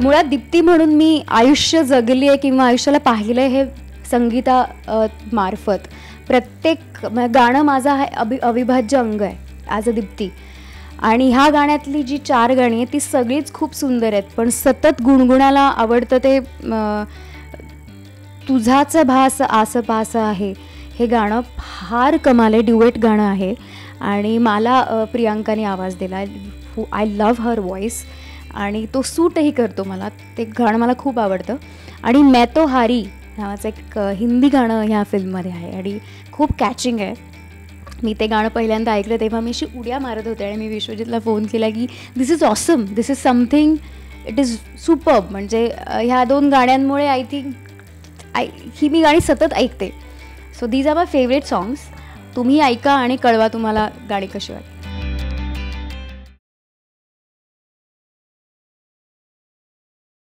मुळात दीप्ती म्हणून मी आयुष्य जगली आहे किंवा आयुष्याला पाहिलं आहे हे संगीता मार्फत. प्रत्येक गाणं माझा हा अविभाज्य अंग आहे ॲज अ दीप्ती. आणि ह्या गाण्यातली जी 4 गाणी आहेत ती सगळीच खूप सुंदर आहेत. पण सतत गुणगुणाला आवडतं ते तुझाच भास आसपास आहे हे गाणं फार कमाल आहे. ड्युएट गाणं आहे आणि मला प्रियांकाने आवाज दिला. आय लव्ह हर व्हॉईस आणि तो सूटही करतो मला. ते गाणं मला खूप आवडतं. आणि मैं तो हारी नावाचं एक हिंदी गाणं ह्या फिल्ममध्ये आहे आणि खूप कॅचिंग आहे. मी ते गाणं पहिल्यांदा ऐकलं तेव्हा मी अशी उड्या मारत होते आणि मी विश्वजितला फोन केला की this is awesome, this is something, it is superb. म्हणजे ह्या 2 गाण्यांमुळे आय थिंक ही मी गाणी सतत ऐकते. So these are my favourite songs. तुम्ही ऐका आणि कळवा तुम्हाला गाणी कशी वाटतात.